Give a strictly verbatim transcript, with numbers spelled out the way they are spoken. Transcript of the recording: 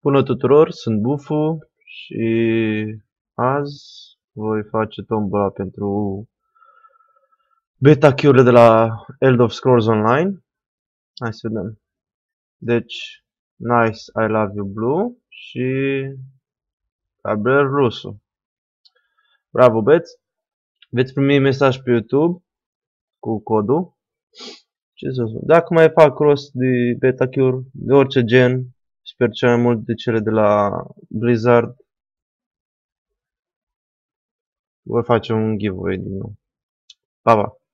Bună tuturor, sunt Bufu și azi voi face tombola pentru beta cure de la Elder of Scrolls Online. Hai să vedem. Deci, Nice, I Love You Blue și Gabriel Rusu. Bravo, beți! Veți primi mesaj pe YouTube cu codul. Ce să spun? Dacă mai fac rost de beta cure de orice gen, sper cel mai mult de cele de la Blizzard, voi face un giveaway din nou. Pa, pa!